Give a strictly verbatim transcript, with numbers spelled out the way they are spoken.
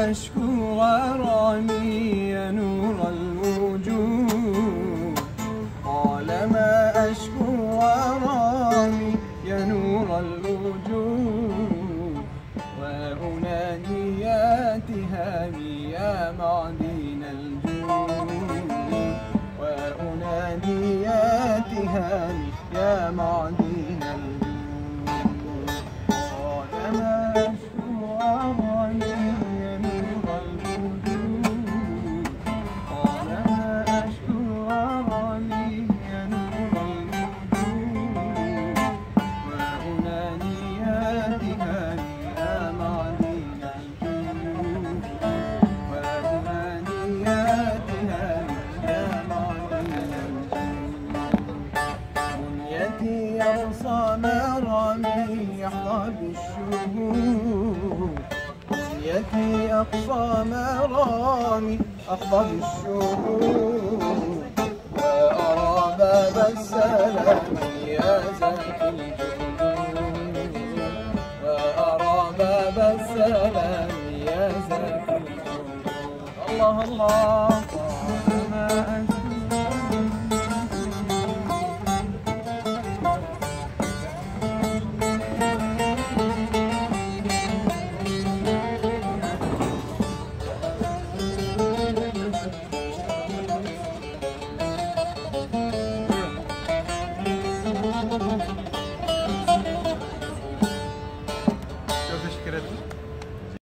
أشكو غرامي يا نور الوجود، طالما أشكو غرامي يا نور الوجود، وأنادي يا تهامي يا معدن الجود، وأنادي يا تهامي يا معدن الجود، طالما أشكو غرامي يا نور الوجود، طالما أشكو غرامي يا نور الوجود، وأنادي يا تهامي يا معدن الجود، وأنادي يا تهامي يا معدن الجود، بنيتي أقصى مرامي يحظى بالشهود، بنيتي أقصى مرامي أحظى بالشهود، وأرى باب السلام يا زكي الجنود، وأرى باب السلام يا زكي الجنود. الله الله طالما